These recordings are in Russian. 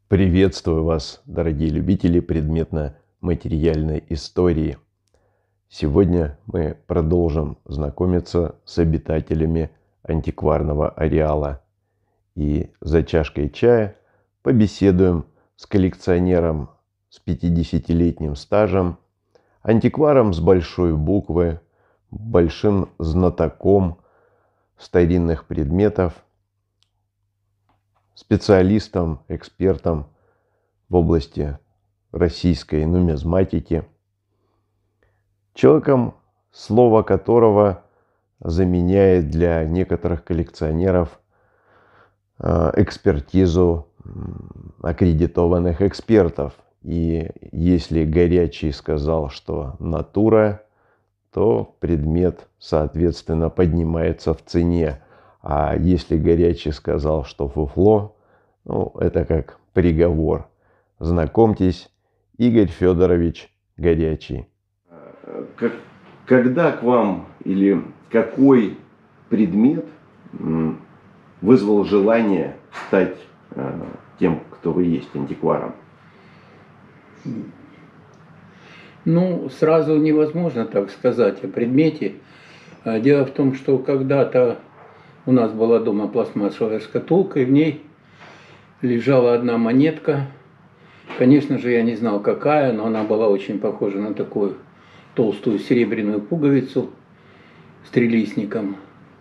Приветствую вас, дорогие любители предметно-материальной истории. Сегодня мы продолжим знакомиться с обитателями антикварного ареала. И за чашкой чая побеседуем с коллекционером с 50-летним стажем, антикваром с большой буквы, большим знатоком старинных предметов, специалистом, экспертом в области российской нумизматики, человеком, слово которого заменяет для некоторых коллекционеров экспертизу аккредитованных экспертов. И если Горячий сказал, что натура, то предмет, соответственно, поднимается в цене. А если Горячий сказал, что фуфло, это как приговор. Знакомьтесь, Игорь Федорович Горячий. Когда к вам или какой предмет вызвал желание стать тем, кто вы есть, антикваром? Сразу невозможно так сказать о предмете. Дело в том, что когда-то у нас была дома пластмассовая шкатулка, и в ней лежала одна монетка. Конечно же, я не знал, какая, но она была очень похожа на такую толстую серебряную пуговицу с трилистником.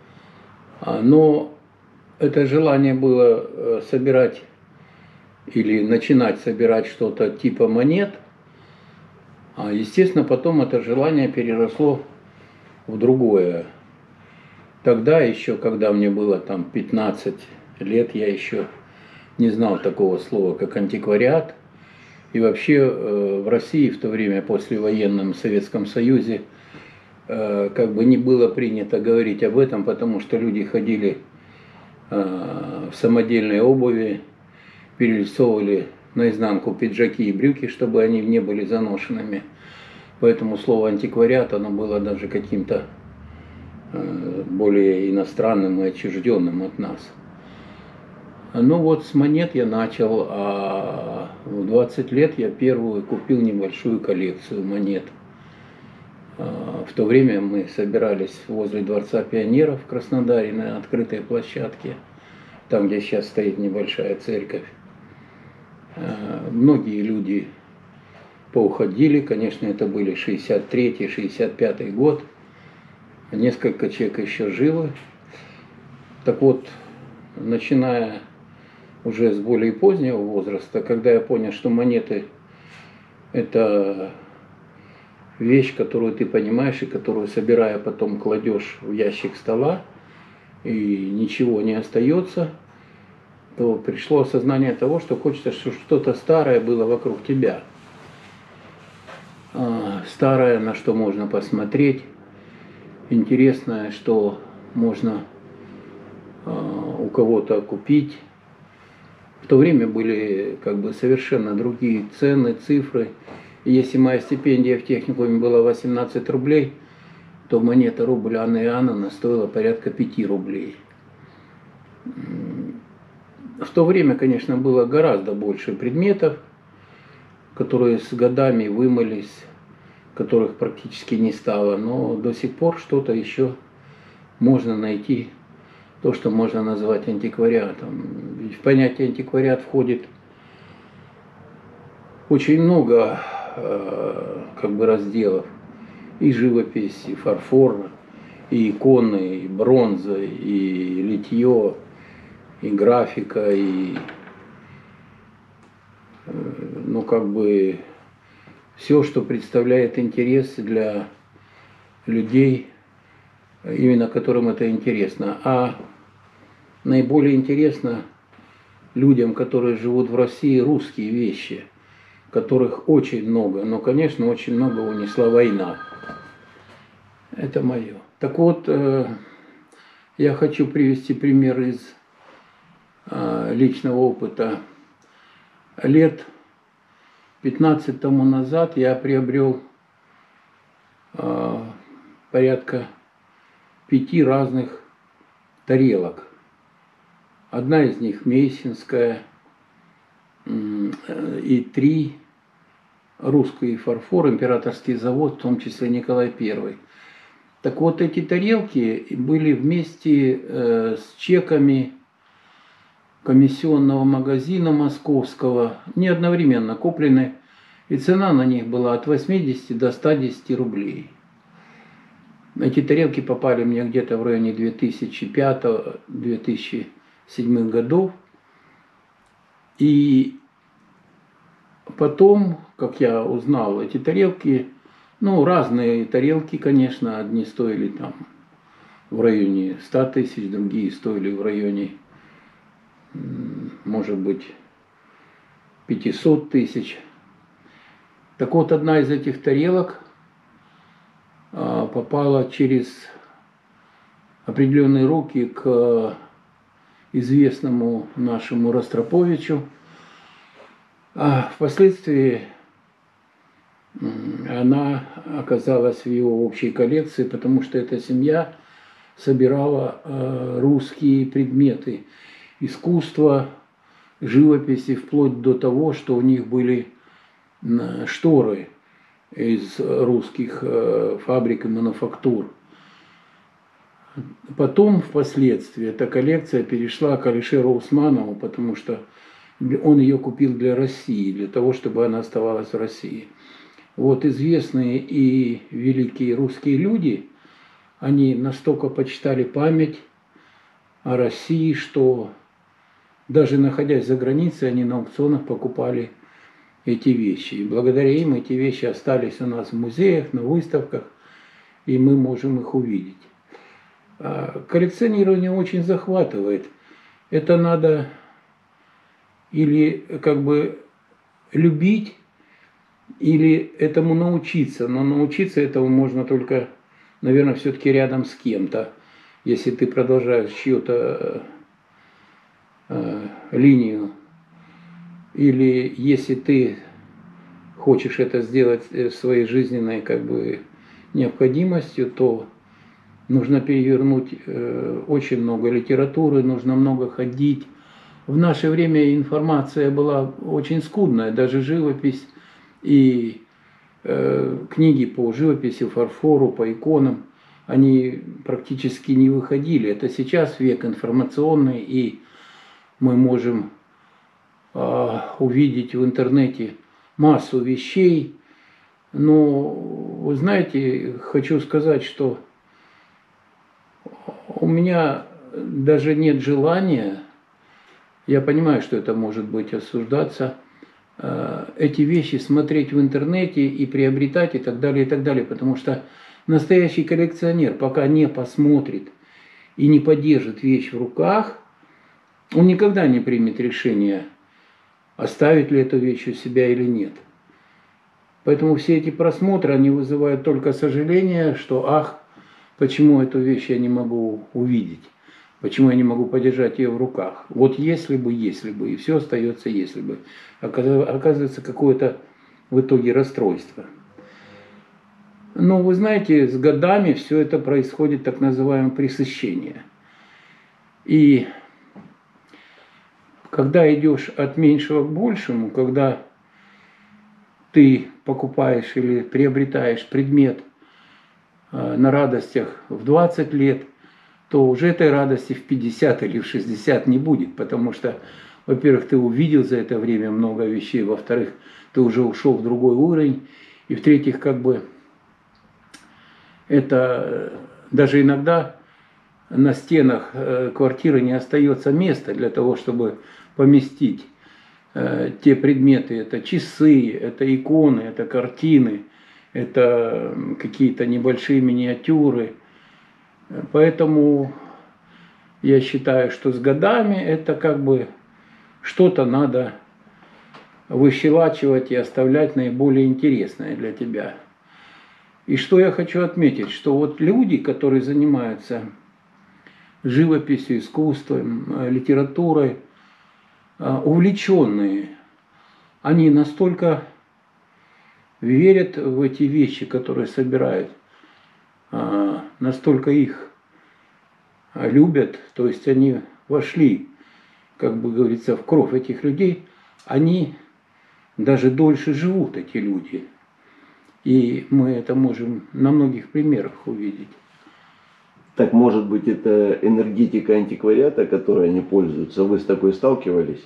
Но это желание было собирать или начинать собирать что-то типа монет. Естественно, потом это желание переросло в другое. Тогда еще, когда мне было 15 лет, я еще не знал такого слова, как антиквариат. И вообще в России в то время, послевоенном Советском Союзе, не было принято говорить об этом, потому что люди ходили в самодельной обуви, перерисовывали наизнанку пиджаки и брюки, чтобы они не были заношенными. Поэтому слово антиквариат, оно было даже каким-то более иностранным и отчужденным от нас. С монет я начал, а в 20 лет я первую купил небольшую коллекцию монет. В то время мы собирались возле Дворца пионеров в Краснодаре на открытой площадке, там, где сейчас стоит небольшая церковь. Многие люди поуходили, конечно, это были 63-65 год. Несколько человек еще живы. Так вот, начиная уже с более позднего возраста, когда я понял, что монеты – это вещь, которую ты понимаешь и которую, собирая, потом кладешь в ящик стола, и ничего не остается, то пришло осознание того, что хочется, чтобы что-то старое было вокруг тебя. Старое, на что можно посмотреть, интересное, что можно у кого-то купить. В то время были совершенно другие цены, цифры. И если моя стипендия в техникуме была 18 рублей, то монета рубль Анны Иоанновны стоила порядка 5 рублей. В то время, конечно, было гораздо больше предметов, которые с годами вымылись, которых практически не стало, но до сих пор что-то еще можно найти, то, что можно назвать антиквариатом. Ведь в понятие антиквариат входит очень много разделов. И живопись, и фарфор, и иконы, и бронза, и литье, и графика, и все, что представляет интерес для людей, именно которым это интересно. А наиболее интересно людям, которые живут в России, русские вещи, которых очень много. Но, конечно, очень много унесла война. Это мое. Так вот, я хочу привести пример из личного опыта. Лет 15 тому назад я приобрел порядка 5 разных тарелок. Одна из них мейсинская, и 3 русский фарфор, императорский завод, в том числе Николай I. Так вот, эти тарелки были вместе с чеками комиссионного магазина московского, не одновременно куплены, и цена на них была от 80 до 110 рублей. Эти тарелки попали мне где-то в районе 2005-2007 годов. И потом, как я узнал, эти тарелки, ну, разные тарелки, конечно, одни стоили там в районе 100 тысяч, другие стоили в районе, может быть, 500 тысяч. Так вот, одна из этих тарелок попала через определенные руки к известному нашему Ростроповичу. А впоследствии она оказалась в его общей коллекции, потому что эта семья собирала русские предметы искусства, живописи, вплоть до того, что у них были шторы из русских фабрик и мануфактур. Потом, впоследствии, эта коллекция перешла к Алишеру Усманову, потому что он ее купил для России, для того, чтобы она оставалась в России. Вот известные и великие русские люди, они настолько почитали память о России, что даже находясь за границей, они на аукционах покупали эти вещи. И благодаря им эти вещи остались у нас в музеях, на выставках, и мы можем их увидеть. Коллекционирование очень захватывает. Это надо или как бы любить, или этому научиться. Но научиться этому можно только, наверное, все-таки рядом с кем-то. Если ты продолжаешь чью-то линию, или если ты хочешь это сделать своей жизненной как бы необходимостью, то нужно перевернуть очень много литературы, нужно много ходить. В наше время информация была очень скудная, даже живопись и книги по живописи, фарфору, по иконам, они практически не выходили. Это сейчас век информационный, и мы можем увидеть в интернете массу вещей. Но, вы знаете, хочу сказать, что у меня даже нет желания, я понимаю, что это может быть осуждаться, эти вещи смотреть в интернете и приобретать и так далее, потому что настоящий коллекционер, пока не посмотрит и не подержит вещь в руках, он никогда не примет решение, оставить ли эту вещь у себя или нет. Поэтому все эти просмотры, они вызывают только сожаление, что ах, почему эту вещь я не могу увидеть, почему я не могу подержать ее в руках. Вот если бы, и все остается если бы. Оказывается, какое-то в итоге расстройство. Но вы знаете, с годами все это происходит так называемое пресыщение. И когда идешь от меньшего к большему, когда ты покупаешь или приобретаешь предмет на радостях в 20 лет, то уже этой радости в 50 или в 60 не будет, потому что, во-первых, ты увидел за это время много вещей, во-вторых, ты уже ушел в другой уровень, и в-третьих, как бы это даже иногда на стенах квартиры не остается места для того, чтобы поместить те предметы. Это часы, это иконы, это картины, это какие-то небольшие миниатюры. Поэтому я считаю, что с годами это как бы что-то надо выщелачивать и оставлять наиболее интересное для тебя. И что я хочу отметить, что вот люди, которые занимаются живописью, искусством, литературой, увлеченные, они настолько верят в эти вещи, которые собирают, настолько их любят, то есть они вошли, как бы говорится, в кровь этих людей, они даже дольше живут эти люди. И мы это можем на многих примерах увидеть. Так может быть это энергетика антиквариата, которой они пользуются? Вы с такой сталкивались?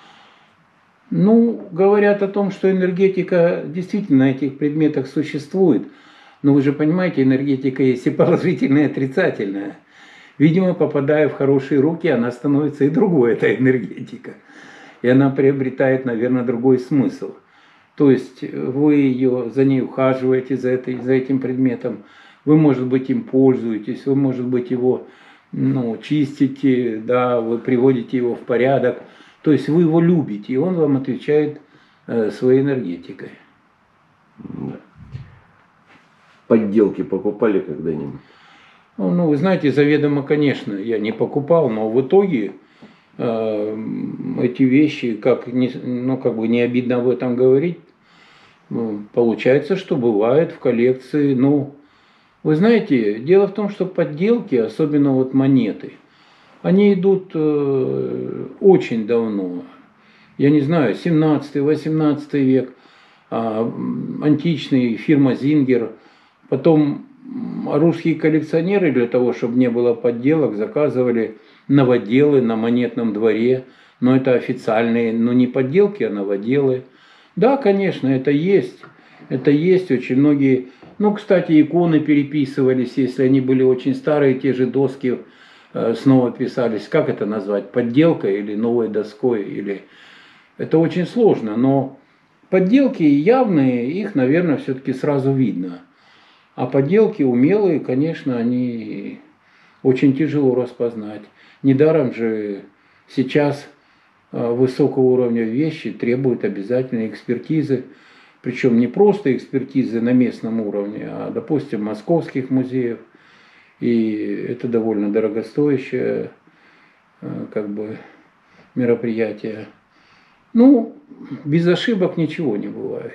Ну, говорят о том, что энергетика действительно на этих предметах существует. Но вы же понимаете, энергетика есть и положительная, и отрицательная. Видимо, попадая в хорошие руки, она становится и другой, эта энергетика. И она приобретает, наверное, другой смысл. То есть вы ее, за ней ухаживаете, за этим предметом. Вы, может быть, им пользуетесь, вы, может быть, его чистите, да, вы приводите его в порядок. То есть вы его любите, и он вам отвечает своей энергетикой. Да. Подделки покупали когда-нибудь? Ну, вы знаете, заведомо, конечно, я не покупал, но в итоге эти вещи, как бы не обидно об этом говорить, получается, что бывает в коллекции. Ну, вы знаете, дело в том, что подделки, особенно вот монеты, они идут очень давно. Я не знаю, 17-18 век, античный, фирма Зингер. Потом русские коллекционеры для того, чтобы не было подделок, заказывали новоделы на монетном дворе. Но это официальные, но не подделки, а новоделы. Да, конечно, это есть. Это есть очень многие. Ну, кстати, иконы переписывались, если они были очень старые, те же доски снова писались. Как это назвать? Подделкой или новой доской? Или... Это очень сложно, но подделки явные, их, наверное, все-таки сразу видно. А подделки умелые, конечно, они очень тяжело распознать. Недаром же сейчас высокого уровня вещи требуют обязательной экспертизы. Причем не просто экспертизы на местном уровне, а, допустим, московских музеев. И это довольно дорогостоящее мероприятие. Ну, без ошибок ничего не бывает.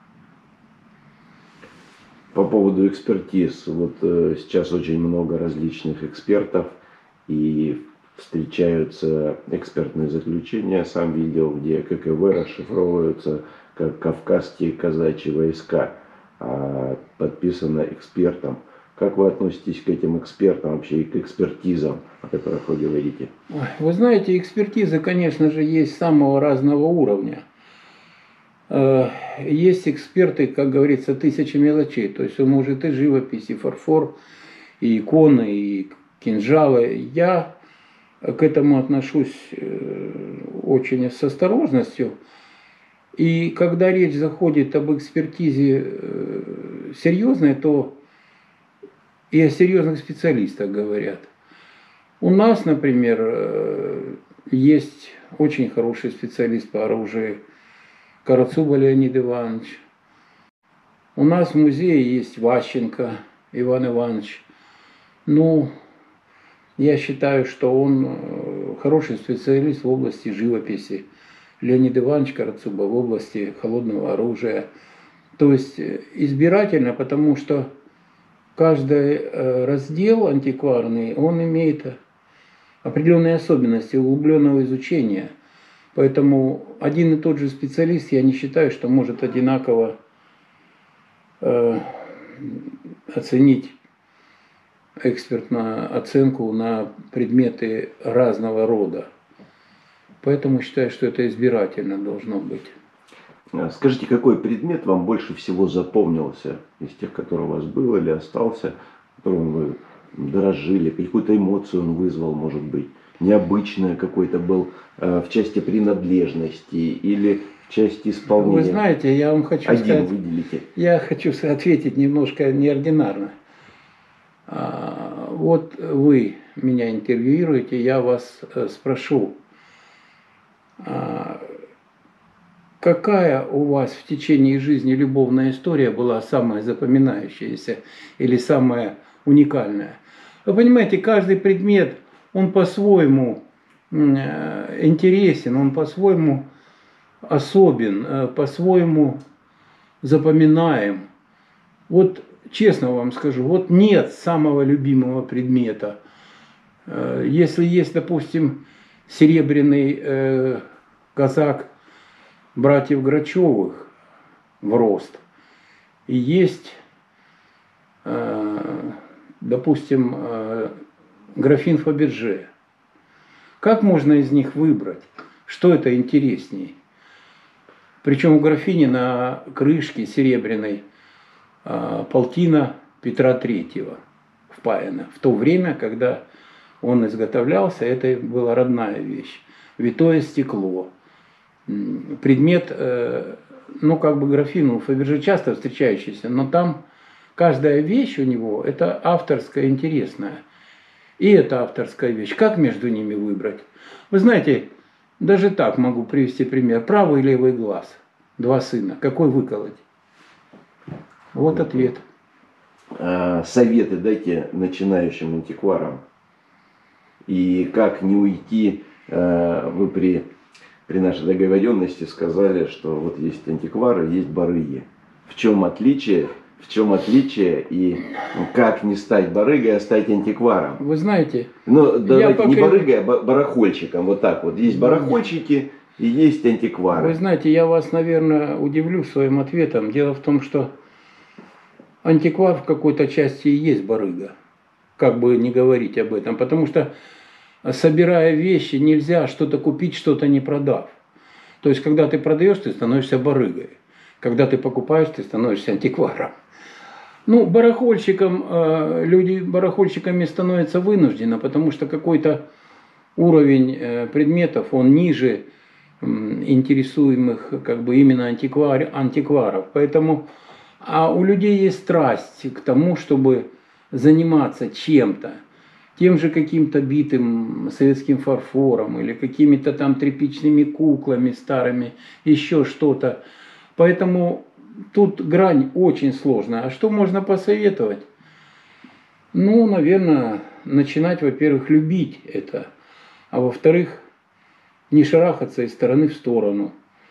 По поводу экспертиз. Вот сейчас очень много различных экспертов и встречаются экспертные заключения. Сам видел, где ККВ расшифровываются как Кавказские казачьи войска, подписано экспертом. Как вы относитесь к этим экспертам вообще и к экспертизам, о которых вы говорите? Вы знаете, экспертизы, конечно же, есть самого разного уровня. Есть эксперты, как говорится, тысячи мелочей. То есть он может и живопись, и фарфор, и иконы, и кинжалы. Я к этому отношусь очень с осторожностью. И когда речь заходит об экспертизе серьезной, то и о серьезных специалистах говорят. У нас, например, есть очень хороший специалист по оружию, Карацуба Леонид Иванович. У нас в музее есть Ващенко Иван Иванович. Ну, я считаю, что он хороший специалист в области живописи. Леонид Иванович Карацуба в области холодного оружия. То есть избирательно, потому что каждый раздел антикварный, он имеет определенные особенности углубленного изучения. Поэтому один и тот же специалист, я не считаю, что может одинаково оценить экспертную оценку на предметы разного рода. Поэтому считаю, что это избирательно должно быть. Скажите, какой предмет вам больше всего запомнился из тех, которые у вас был или остался, которым вы дорожили, какую-то эмоцию он вызвал, может быть, необычное какой-то был в части принадлежности или в части исполнения? Вы знаете, я вам хочу сказать, выделите. Я хочу ответить немножко неординарно. Вот вы меня интервьюируете, я вас спрошу, какая у вас в течение жизни любовная история была самая запоминающаяся или самая уникальная? Вы понимаете, каждый предмет, он по-своему интересен, он по-своему особен, по-своему запоминаем. Вот честно вам скажу, вот нет самого любимого предмета. Если есть, допустим, серебряный казак братьев Грачевых в рост. И есть, допустим, графин Фаберже. Как можно из них выбрать, что это интересней? Причем у графини на крышке серебряной полтина Петра Третьего впаяна. В то время, когда он изготовлялся, это была родная вещь. Витое стекло. Предмет, ну как бы графин у Фаберже часто встречающийся, но там каждая вещь у него это авторская, интересная. И это авторская вещь. Как между ними выбрать? Вы знаете, даже так могу привести пример. Правый и левый глаз. Два сына. Какой выколоть? Вот ответ. Советы дайте начинающим антикварам. И как не уйти, вы при нашей договоренности сказали, что вот есть антиквары, есть барыги. В чем отличие? В чем отличие и как не стать барыгой, а стать антикваром? Вы знаете, ну, давайте не барыгой, а барахольщиком. Вот так вот. Есть барахольщики и есть антиквары. Вы знаете, я вас, наверное, удивлю своим ответом. Дело в том, что антиквар в какой-то части и есть барыга. Как бы не говорить об этом. Потому что, собирая вещи, нельзя что-то купить, что-то не продав. То есть, когда ты продаешь, ты становишься барыгой. Когда ты покупаешь, ты становишься антикваром. Ну, люди барахольщиками становятся вынуждены, потому что какой-то уровень предметов, он ниже интересуемых как бы именно антикваров. Поэтому, а у людей есть страсть к тому, чтобы заниматься чем-то, тем же каким-то битым советским фарфором или какими-то там тряпичными куклами старыми, еще что-то. Поэтому тут грань очень сложная. А что можно посоветовать? Ну, наверное, начинать, во-первых, любить это. А во-вторых, не шарахаться из стороны в сторону.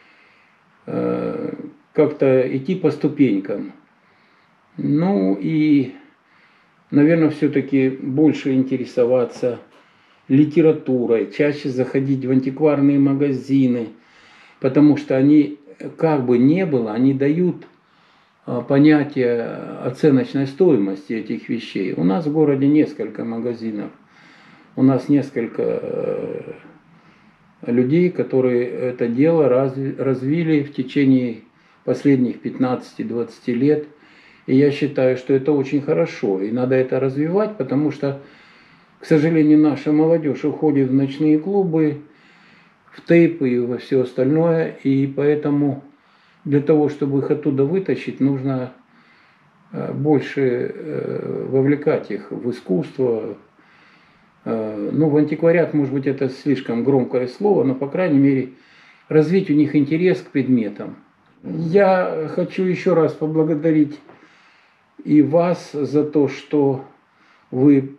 Как-то идти по ступенькам. Ну и, наверное, все-таки больше интересоваться литературой. Чаще заходить в антикварные магазины. Потому что они, как бы ни было, они дают понятие оценочной стоимости этих вещей. У нас в городе несколько магазинов. У нас несколько людей, которые это дело развили в течение последних 15-20 лет. И я считаю, что это очень хорошо. И надо это развивать, потому что, к сожалению, наша молодежь уходит в ночные клубы, в тейпы и во все остальное. И поэтому для того, чтобы их оттуда вытащить, нужно больше вовлекать их в искусство. Ну, в антиквариат, может быть, это слишком громкое слово, но, по крайней мере, развить у них интерес к предметам. Я хочу еще раз поблагодарить и вас за то, что вы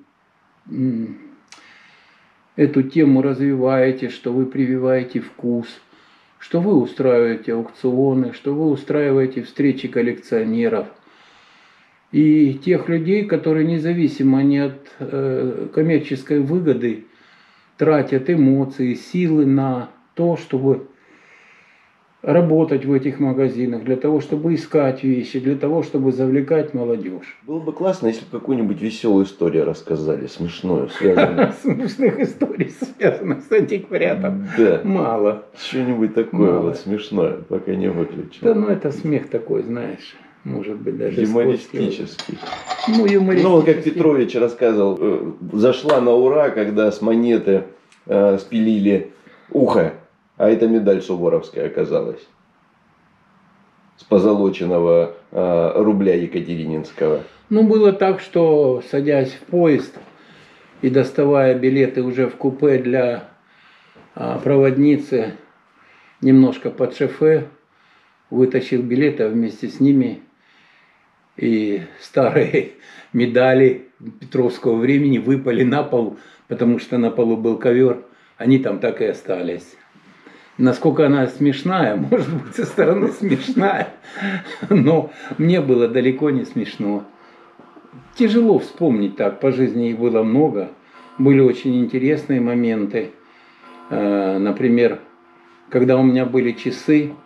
эту тему развиваете, что вы прививаете вкус, что вы устраиваете аукционы, что вы устраиваете встречи коллекционеров. И тех людей, которые независимо они от коммерческой выгоды тратят эмоции, силы на то, чтобы работать в этих магазинах, для того, чтобы искать вещи, для того, чтобы завлекать молодежь. Было бы классно, если бы какую-нибудь веселую историю рассказали, смешную, связанную. Смешных историй, связанных с антиквариатом, да. Мало. Что-нибудь такое вот смешное, пока не выключил. Да, ну это смех такой, знаешь, может быть даже юмористический. Ну, юмористический. Ну, как Петрович рассказывал, зашла на ура, когда с монеты спилили ухо. А это медаль суворовская оказалась. С позолоченного рубля екатерининского. Ну, было так, что, садясь в поезд и доставая билеты уже в купе для проводницы, немножко под шофе, вытащил билеты, а вместе с ними и старые медали Петровского времени выпали на пол, потому что на полу был ковер, они там так и остались. Насколько она смешная, может быть, со стороны смешная, но мне было далеко не смешно. Тяжело вспомнить так, по жизни их было много. Были очень интересные моменты. Например, когда у меня были часы,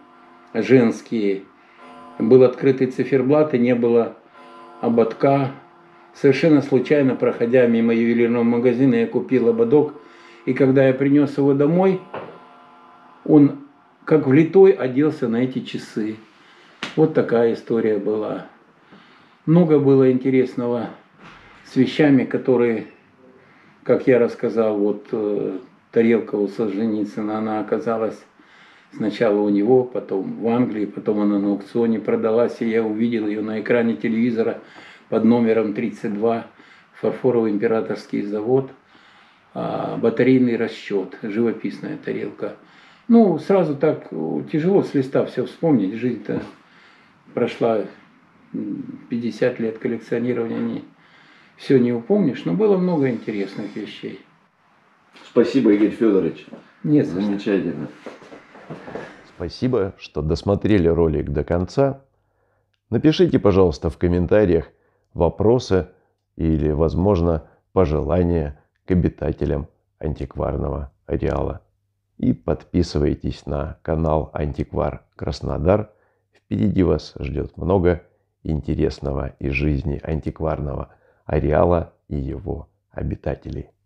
женские. Был открытый циферблат и не было ободка. Совершенно случайно, проходя мимо ювелирного магазина, я купил ободок. И когда я принес его домой, он как влитой оделся на эти часы. Вот такая история была. Много было интересного с вещами, которые, как я рассказал, вот тарелка у Солженицына, она оказалась сначала у него, потом в Англии, потом она на аукционе продалась, и я увидел ее на экране телевизора под номером 32, фарфоровый императорский завод, батарейный расчет, живописная тарелка. Ну, сразу так тяжело с листа все вспомнить, жизнь-то прошла 50 лет коллекционирования, все не упомнишь, но было много интересных вещей. Спасибо, Игорь Федорович. Нет, замечательно. Спасибо, что досмотрели ролик до конца. Напишите, пожалуйста, в комментариях вопросы или, возможно, пожелания к обитателям антикварного ареала. И подписывайтесь на канал Антиквар Краснодар. Впереди вас ждет много интересного из жизни антикварного ареала и его обитателей.